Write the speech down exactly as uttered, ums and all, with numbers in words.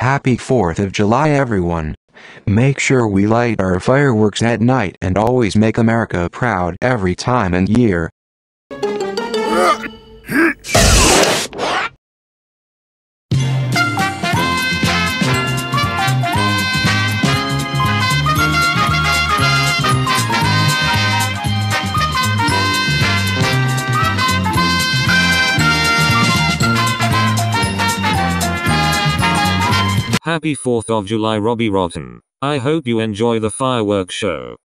Happy fourth of July everyone. Make sure we light our fireworks at night and always make America proud every time and year. Happy fourth of July, Robbie Rotten. I hope you enjoy the fireworks show.